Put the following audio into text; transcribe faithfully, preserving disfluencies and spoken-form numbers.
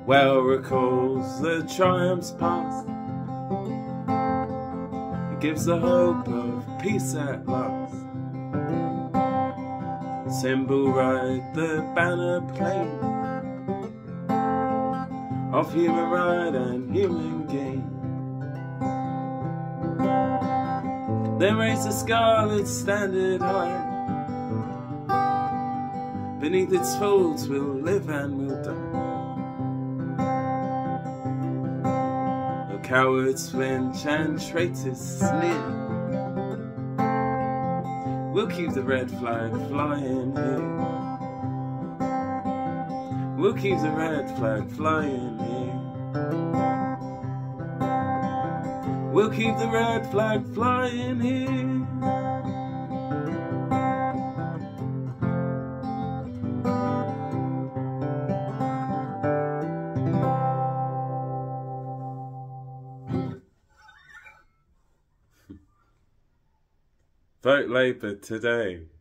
well recalls the triumphs past. It gives the hope of peace at last. Symbol ride the banner plane of human right and human gain. Then raise the scarlet standard high. Beneath its folds we'll live and we'll die. No cowards flinch and traitors sneer. We'll keep the red flag flying here. We'll keep the red flag flying here. We'll keep the red flag flying here. Vote Labour today.